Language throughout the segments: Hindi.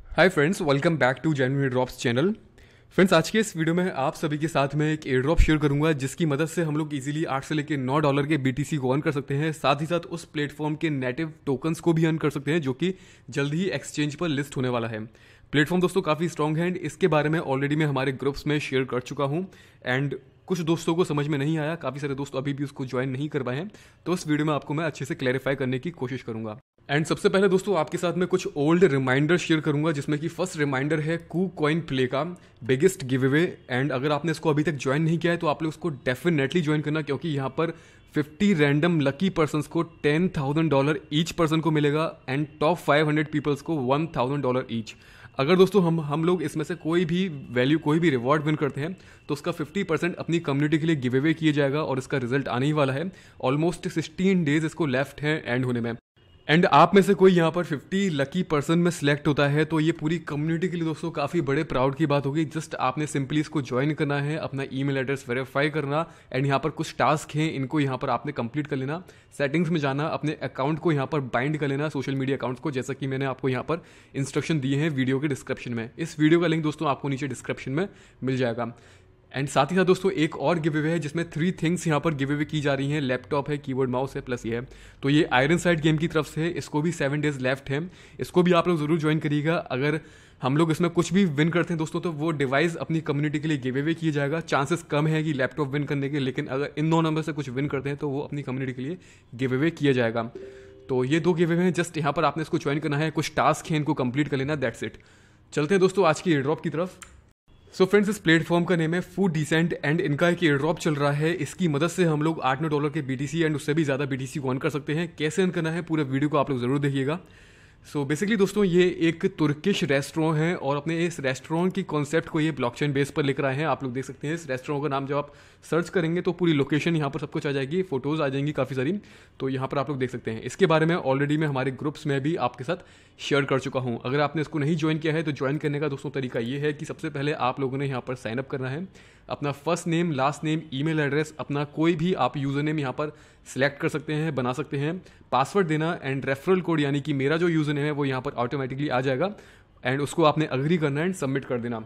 Hi friends, welcome back to genuine drops channel. Friends, आज के इस वीडियो में आप सभी के साथ में एक एयर ड्रॉप शेयर करूंगा जिसकी मदद से हम लोग इजीली 8 से लेकर $9 के BTC को अर्न कर सकते हैं। साथ ही साथ उस प्लेटफॉर्म के नेटिव टोकन्स को भी अर्न कर सकते हैं जो कि जल्द ही एक्सचेंज पर लिस्ट होने वाला है। प्लेटफॉर्म दोस्तों काफ़ी स्ट्रॉन्ग है एंड इसके बारे में ऑलरेडी मैं हमारे ग्रुप्स में शेयर कर चुका हूँ एंड कुछ दोस्तों को समझ में नहीं आया, काफ़ी सारे दोस्त अभी भी उसको ज्वाइन नहीं कर पाए हैं, तो इस वीडियो में आपको मैं अच्छे से क्लैरिफाई करने की कोशिश करूंगा। एंड सबसे पहले दोस्तों आपके साथ में कुछ ओल्ड रिमाइंडर शेयर करूंगा जिसमें कि फर्स्ट रिमाइंडर है कू कॉइन प्ले का बिगेस्ट गिव अवे। एंड अगर आपने इसको अभी तक ज्वाइन नहीं किया है तो आप लोग उसको डेफिनेटली ज्वाइन करना, क्योंकि यहाँ पर 50 रैंडम लकी पर्सनस को $10,000 ईच पर्सन को मिलेगा एंड टॉप 500 पीपल्स को $1,000 ईच। अगर दोस्तों हम लोग इसमें से कोई भी वैल्यू, कोई भी रिवॉर्ड विन करते हैं तो उसका 50% अपनी कम्युनिटी के लिए गिव अवे किया जाएगा और इसका रिजल्ट आने ही वाला है। ऑलमोस्ट 16 डेज इसको लेफ्ट है एंड होने में। एंड आप में से कोई यहाँ पर 50 लकी पर्सन में सिलेक्ट होता है तो ये पूरी कम्युनिटी के लिए दोस्तों काफ़ी बड़े प्राउड की बात होगी। जस्ट आपने सिंपली इसको ज्वाइन करना है, अपना ईमेल एड्रेस वेरीफाई करना एंड यहाँ पर कुछ टास्क हैं, इनको यहाँ पर आपने कंप्लीट कर लेना। सेटिंग्स में जाना, अपने अकाउंट को यहाँ पर बाइंड कर लेना, सोशल मीडिया अकाउंट्स को, जैसा कि मैंने आपको यहाँ पर इंस्ट्रक्शन दिए हैं वीडियो के डिस्क्रिप्शन में। इस वीडियो का लिंक दोस्तों आपको नीचे डिस्क्रिप्शन में मिल जाएगा। एंड साथ ही साथ दोस्तों एक और गिव अवे है जिसमें 3 थिंग्स यहाँ पर गिव अवे की जा रही हैं। लैपटॉप है, कीबोर्ड माउस है, प्लस ये है। तो ये आयरन साइड गेम की तरफ से है, इसको भी 7 डेज लेफ्ट है। इसको भी आप लोग जरूर ज्वाइन करिएगा। अगर हम लोग इसमें कुछ भी विन करते हैं दोस्तों तो वो डिवाइस अपनी कम्युनिटी के लिए गिव अवे किया जाएगा। चांसेस कम है कि लैपटॉप विन करने के, लेकिन अगर इन 2 नंबर से कुछ विन करते हैं तो वो अपनी कम्युनिटी के लिए गिव अवे किया जाएगा। तो ये 2 गिव अवे हैं, जस्ट यहाँ पर आपने इसको ज्वाइन करना है, कुछ टास्क हैं इनको कंप्लीट कर लेना, दैट्स इट। चलते हैं दोस्तों आज की एयर ड्रॉप की तरफ। सो फ्रेंड्स, इस प्लेटफॉर्म का नेम है फूड डिसेंट एंड इनका एक एयर ड्रॉप चल रहा है। इसकी मदद से हम लोग $8-9 के BTC एंड उससे भी ज़्यादा BTC को अर्न कर सकते हैं। कैसे अर्न करना है पूरे वीडियो को आप लोग ज़रूर देखिएगा। सो बेसिकली दोस्तों ये एक तुर्किश रेस्टोरेंट है और अपने इस रेस्टोरेंट की कॉन्सेप्ट को ये ब्लॉकचेन बेस पर लेकर आए हैं। आप लोग देख सकते हैं इस रेस्टोरेंट का नाम जब आप सर्च करेंगे तो पूरी लोकेशन यहाँ पर सब कुछ आ जाएगी, फोटोज़ आ जाएंगी काफ़ी सारी, तो यहाँ पर आप लोग देख सकते हैं। इसके बारे में ऑलरेडी मैं हमारे ग्रुप्स में भी आपके साथ शेयर कर चुका हूँ। अगर आपने इसको नहीं ज्वाइन किया है तो ज्वाइन करने का दोस्तों तरीका ये है कि सबसे पहले आप लोगों ने यहाँ पर साइनअप करना है। अपना first name, last name, email address, अपना कोई भी आप यूज़र नेम यहाँ पर सिलेक्ट कर सकते हैं, बना सकते हैं, पासवर्ड देना एंड रेफरल कोड, यानी कि मेरा जो यूज़र नेम है वो यहाँ पर ऑटोमेटिकली आ जाएगा एंड उसको आपने अग्री करना एंड सबमिट कर देना।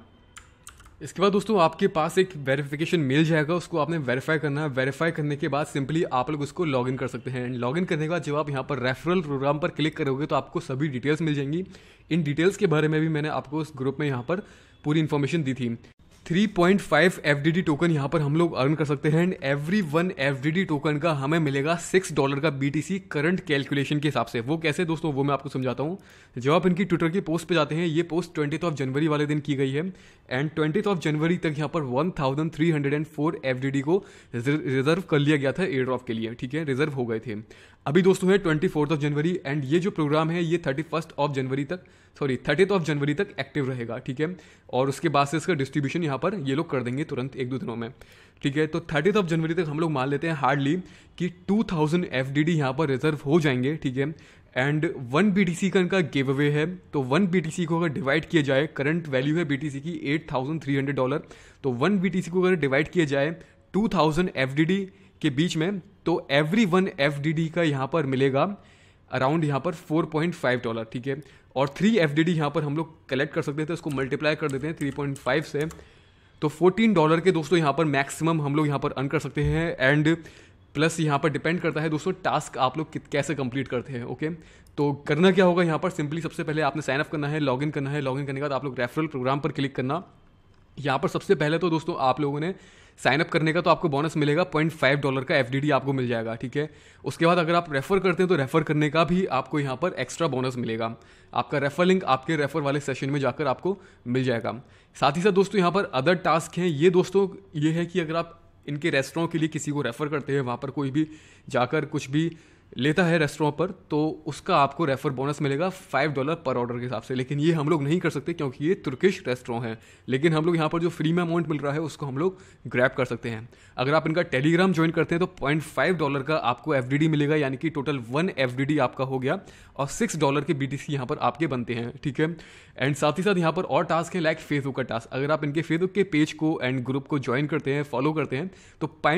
इसके बाद दोस्तों आपके पास एक वेरिफिकेशन मेल जाएगा, उसको आपने वेरीफाई करना है। वेरीफाई करने के बाद सिंपली आप लोग उसको लॉगिन कर सकते हैं एंड लॉगिन करने के बाद जब आप यहाँ पर रेफरल प्रोग्राम पर क्लिक करोगे तो आपको सभी डिटेल्स मिल जाएंगी। इन डिटेल्स के बारे में भी मैंने आपको उस ग्रुप में यहाँ पर पूरी इन्फॉर्मेशन दी थी। 3.5 FDD टोकन यहाँ पर हम लोग अर्न कर सकते हैं एंड एवरी 1 FDD टोकन का हमें मिलेगा $6 का BTC करंट कैलकुलेशन के हिसाब से। वो कैसे दोस्तों, वो मैं आपको समझाता हूँ। जब आप इनकी ट्विटर की पोस्ट पे जाते हैं, ये पोस्ट 20th जनवरी वाले दिन की गई है एंड 20th जनवरी तक यहाँ पर 1304 FDD को रिजर्व कर लिया गया था एयर ड्रॉप के लिए, ठीक है, रिजर्व हो गए थे। अभी दोस्तों है 24th जनवरी एंड ये जो प्रोग्राम है ये 30th जनवरी तक एक्टिव रहेगा, ठीक है। और उसके बाद से इसका डिस्ट्रीब्यूशन यहाँ पर ये लोग कर देंगे तुरंत 1-2 दिनों में, ठीक है। तो 30th जनवरी तक हम लोग मान लेते हैं हार्डली कि 2000 FDD यहाँ पर रिजर्व हो जाएंगे, ठीक है। एंड 1 BTC का इनका गिव अवे है, तो 1 BTC को अगर डिवाइड किया जाए, करंट वैल्यू है BTC की $8,300, तो 1 BTC को अगर डिवाइड किया जाए 2000 FDD के बीच में तो एवरी 1 FDD का यहाँ पर मिलेगा अराउंड यहाँ पर $4.5, ठीक है। और 3 FDD यहाँ पर हम लोग कलेक्ट कर सकते हैं, तो इसको मल्टीप्लाई कर देते हैं 3.5 से, तो $14 के दोस्तों यहाँ पर मैक्सिमम हम लोग यहाँ पर अर्न कर सकते हैं। एंड प्लस यहाँ पर डिपेंड करता है दोस्तों टास्क आप लोग कैसे कंप्लीट करते हैं, ओके। तो करना क्या होगा, यहाँ पर सिंपली सबसे पहले आपने साइनअप करना है, लॉगिन करना है। लॉगिन करने के बाद आप लोग रेफरल प्रोग्राम पर क्लिक करना। यहाँ पर सबसे पहले तो दोस्तों आप लोगों ने साइनअप करने का तो आपको बोनस मिलेगा, $0.5 का FDD आपको मिल जाएगा, ठीक है। उसके बाद अगर आप रेफर करते हैं तो रेफर करने का भी आपको यहाँ पर एक्स्ट्रा बोनस मिलेगा। आपका रेफर लिंक आपके रेफर वाले सेशन में जाकर आपको मिल जाएगा। साथ ही साथ दोस्तों यहाँ पर अदर टास्क हैं। ये दोस्तों ये है कि अगर आप इनके रेस्टोरेंट के लिए किसी को रेफर करते हैं, वहाँ पर कोई भी जाकर कुछ भी लेता है रेस्टोरेंट पर, तो उसका आपको रेफर बोनस मिलेगा $5 पर ऑर्डर के हिसाब से। लेकिन ये हम लोग नहीं कर सकते क्योंकि ये तुर्किश रेस्टोरेंट है, लेकिन हम लोग यहाँ पर जो फ्री में अमाउंट मिल रहा है उसको हम लोग ग्रैब कर सकते हैं। अगर आप इनका टेलीग्राम ज्वाइन करते हैं तो $0.5 का आपको FDD मिलेगा, यानी कि टोटल 1 FDD आपका हो गया और $6 के BTC यहाँ पर आपके बनते हैं, ठीक है। एंड साथ ही साथ यहाँ पर और टास्क है लाइक फेसबुक का टास्क। अगर आप इनके फेसबुक के पेज को एंड ग्रुप को ज्वाइन करते हैं, फॉलो करते हैं, तो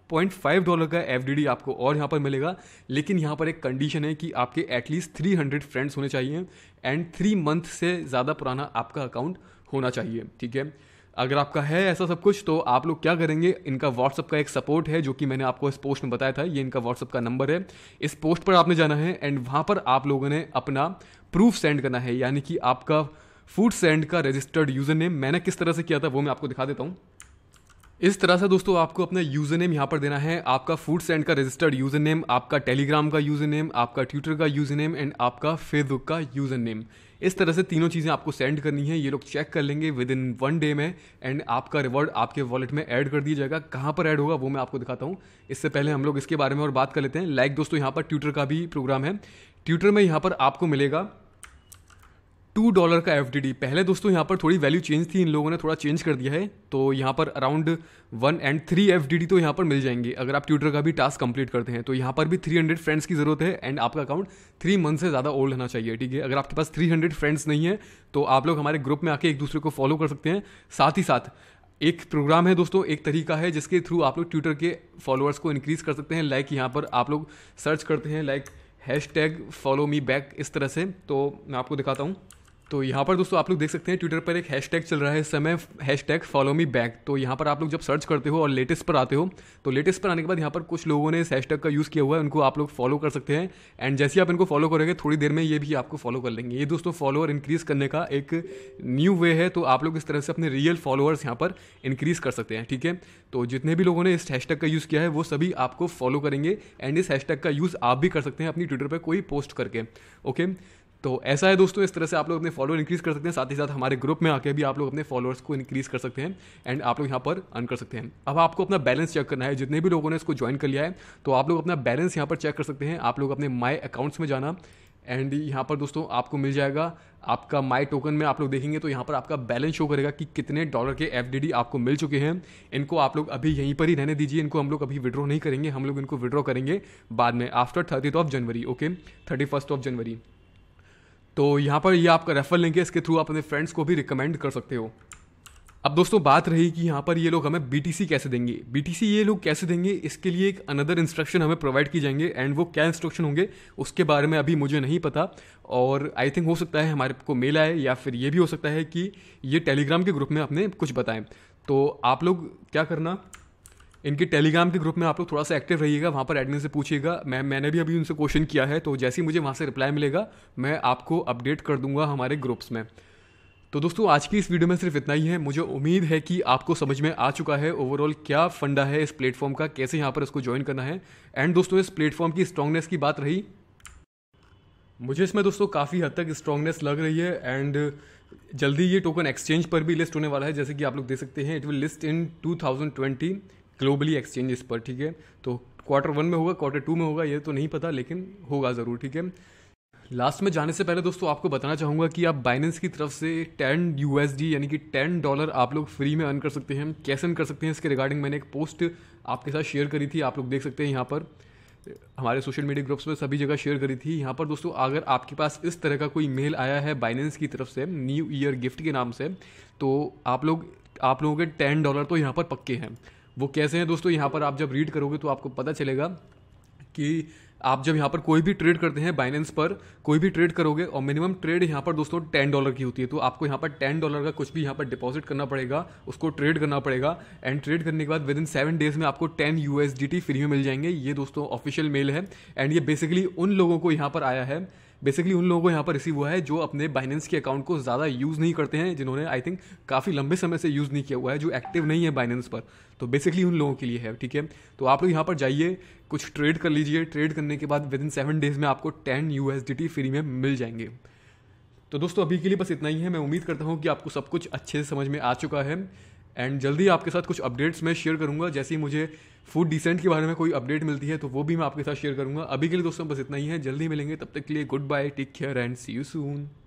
$1.5 का FDD आपको और यहाँ पर मिलेगा। लेकिन यहाँ पर एक कंडीशन है कि आपके एटलीस्ट 300 फ्रेंड्स होने चाहिए एंड 3 मंथ से ज़्यादा पुराना आपका अकाउंट होना चाहिए, ठीक है। अगर आपका है ऐसा सब कुछ तो आप लोग क्या करेंगे, इनका व्हाट्सअप का एक सपोर्ट है जो कि मैंने आपको इस पोस्ट में बताया था, ये इनका व्हाट्सअप का नंबर है। इस पोस्ट पर आपने जाना है एंड वहाँ पर आप लोगों ने अपना प्रूफ सेंड करना है, यानी कि आपका फूड सेंड का रजिस्टर्ड यूज़र नेम। मैंने किस तरह से किया था वो मैं आपको दिखा देता हूँ। इस तरह से दोस्तों आपको अपना यूज़र नेम यहाँ पर देना है, आपका फूड सेंड का रजिस्टर्ड यूज़र नेम, आपका टेलीग्राम का यूज़र नेम, आपका ट्विटर का यूज़र नेम एंड आपका फेसबुक का यूज़र नेम। इस तरह से तीनों चीज़ें आपको सेंड करनी है। ये लोग चेक कर लेंगे विद इन 1 डे में एंड आपका रिवॉर्ड आपके वॉलेट में ऐड कर दिया जाएगा। कहाँ पर ऐड होगा वो मैं आपको दिखाता हूँ। इससे पहले हम लोग इसके बारे में और बात कर लेते हैं। लाइक दोस्तों यहाँ पर ट्विटर का भी प्रोग्राम है। ट्विटर में यहाँ पर आपको मिलेगा $2 का FDD। पहले दोस्तों यहाँ पर थोड़ी वैल्यू चेंज थी, इन लोगों ने थोड़ा चेंज कर दिया है, तो यहाँ पर अराउंड 1 and 3 FDD तो यहाँ पर मिल जाएंगे अगर आप ट्विटर का भी टास्क कंप्लीट करते हैं। तो यहाँ पर भी 300 फ्रेंड्स की ज़रूरत है एंड आपका अकाउंट 3 मंथ से ज़्यादा ओल्ड होना चाहिए, ठीक है। अगर आपके पास 300 फ्रेंड्स नहीं है तो आप लोग हमारे ग्रुप में आके एक दूसरे को फॉलो कर सकते हैं। साथ ही साथ एक प्रोग्राम है दोस्तों, एक तरीका है जिसके थ्रू आप लोग ट्विटर के फॉलोअर्स को इंक्रीज़ कर सकते हैं। लाइक यहाँ पर आप लोग सर्च करते हैं लाइक #FollowMeBack इस तरह से, तो मैं आपको दिखाता हूँ। तो यहाँ पर दोस्तों आप लोग देख सकते हैं ट्विटर पर एक हैशटैग चल रहा है इस समय, #FollowMeBack। तो यहाँ पर आप लोग जब सर्च करते हो और लेटेस्ट पर आते हो तो लेटेस्ट पर आने के बाद यहाँ पर कुछ लोगों ने इस हैशटैग का यूज़ किया हुआ है, उनको आप लोग फॉलो कर सकते हैं एंड जैसे ही आप इनको फॉलो करोगे थोड़ी देर में ये भी आपको फॉलो कर लेंगे। ये दोस्तों फॉलोअर इंक्रीज़ करने का एक न्यू वे है, तो आप लोग इस तरह से अपने रियल फॉलोअर्स यहाँ पर इंक्रीज़ कर सकते हैं, ठीक है। तो जितने भी लोगों ने इस हैशटैग का यूज़ किया है वो सभी आपको फॉलो करेंगे एंड इस हैशटैग का यूज़ आप भी कर सकते हैं अपनी ट्विटर पर कोई पोस्ट करके, ओके। तो ऐसा है दोस्तों, इस तरह से आप लोग अपने फॉलोअर इंक्रीज़ कर सकते हैं। साथ ही साथ हमारे ग्रुप में आके भी आप लोग अपने फॉलोअर्स को इंक्रीज़ कर सकते हैं एंड आप लोग यहाँ पर अर्न कर सकते हैं। अब आपको अपना बैलेंस चेक करना है। जितने भी लोगों ने इसको ज्वाइन कर लिया है तो आप लोग अपना बैलेंस यहाँ पर चेक कर सकते हैं। आप लोग अपने माई अकाउंट्स में जाना एंड यहाँ पर दोस्तों आपको मिल जाएगा आपका माई टोकन में आप लोग देखेंगे तो यहाँ पर आपका बैलेंस शो करेगा कि कितने डॉलर के FDD आपको मिल चुके हैं। इनको आप लोग अभी यहीं पर ही रहने दीजिए, इनको हम लोग अभी विड्रॉ नहीं करेंगे, हम लोग इनको विड्रॉ करेंगे बाद में आफ्टर 30 जनवरी, ओके, 31 जनवरी। तो यहाँ पर ये आपका रेफरल लिंक है, इसके थ्रू आप अपने फ्रेंड्स को भी रिकमेंड कर सकते हो। अब दोस्तों बात रही कि यहाँ पर ये लोग हमें BTC कैसे देंगे। BTC ये लोग कैसे देंगे, इसके लिए एक अनदर इंस्ट्रक्शन हमें प्रोवाइड की जाएंगे एंड वो क्या इंस्ट्रक्शन होंगे उसके बारे में अभी मुझे नहीं पता और आई थिंक हो सकता है हमारे को मेल आए या फिर ये भी हो सकता है कि ये टेलीग्राम के ग्रुप में अपने कुछ बताएं। तो आप लोग क्या करना, इनके टेलीग्राम के ग्रुप में आप लोग थोड़ा सा एक्टिव रहिएगा, वहाँ पर एडमिन से पूछिएगा। मैंने भी अभी उनसे क्वेश्चन किया है, तो जैसे ही मुझे वहाँ से रिप्लाई मिलेगा मैं आपको अपडेट कर दूंगा हमारे ग्रुप्स में। तो दोस्तों आज की इस वीडियो में सिर्फ इतना ही है। मुझे उम्मीद है कि आपको समझ में आ चुका है ओवरऑल क्या फंडा है इस प्लेटफॉर्म का, कैसे यहाँ पर इसको ज्वाइन करना है। एंड दोस्तों इस प्लेटफॉर्म की स्ट्रांगनेस की बात रही, मुझे इसमें दोस्तों काफ़ी हद तक स्ट्रांगनेस लग रही है एंड जल्दी ये टोकन एक्सचेंज पर भी लिस्ट होने वाला है। जैसे कि आप लोग देख सकते हैं it will list in 2020 globally exchanges पर, ठीक है। तो Q1 में होगा, Q2 में होगा, ये तो नहीं पता लेकिन होगा ज़रूर, ठीक है। लास्ट में जाने से पहले दोस्तों आपको बताना चाहूँगा कि आप बाइनेंस की तरफ से 10 USD यानी कि $10 आप लोग फ्री में अर्न कर सकते हैं। कैसे अर्न कर सकते हैं इसके रिगार्डिंग मैंने एक पोस्ट आपके साथ शेयर करी थी, आप लोग देख सकते हैं यहाँ पर हमारे सोशल मीडिया ग्रुप्स में सभी जगह शेयर करी थी। यहाँ पर दोस्तों अगर आपके पास इस तरह का कोई मेल आया है बाइनेंस की तरफ से न्यू ईयर गिफ्ट के नाम से, तो आप लोगों के $10 तो यहाँ पर पक्के हैं। वो कैसे हैं दोस्तों, यहाँ पर आप जब रीड करोगे तो आपको पता चलेगा कि आप जब यहाँ पर कोई भी ट्रेड करते हैं बाइनेंस पर, कोई भी ट्रेड करोगे और मिनिमम ट्रेड यहाँ पर दोस्तों $10 की होती है, तो आपको यहाँ पर $10 का कुछ भी यहाँ पर डिपॉजिट करना पड़ेगा, उसको ट्रेड करना पड़ेगा एंड ट्रेड करने के बाद विद इन 7 डेज में आपको 10 USDT फ्री में मिल जाएंगे। ये दोस्तों ऑफिशियल मेल है एंड ये बेसिकली उन लोगों को यहाँ पर आया है, बेसिकली उन लोगों को यहाँ पर रिसीव हुआ है जो अपने बाइनेंस के अकाउंट को ज़्यादा यूज़ नहीं करते हैं, जिन्होंने आई थिंक काफ़ी लंबे समय से यूज़ नहीं किया हुआ है, जो एक्टिव नहीं है बाइनेंस पर। तो बेसिकली उन लोगों के लिए है, ठीक है। तो आप लोग यहाँ पर जाइए, कुछ ट्रेड कर लीजिए, ट्रेड करने के बाद विद इन 7 डेज में आपको 10 USDT फ्री में मिल जाएंगे। तो दोस्तों अभी के लिए बस इतना ही है। मैं उम्मीद करता हूँ कि आपको सब कुछ अच्छे से समझ में आ चुका है एंड जल्दी आपके साथ कुछ अपडेट्स मैं शेयर करूँगा। जैसे ही मुझे फूड डिसेंट के बारे में कोई अपडेट मिलती है तो वो भी मैं आपके साथ शेयर करूँगा। अभी के लिए दोस्तों बस इतना ही है, जल्दी मिलेंगे, तब तक के लिए good bye, take care and see you soon.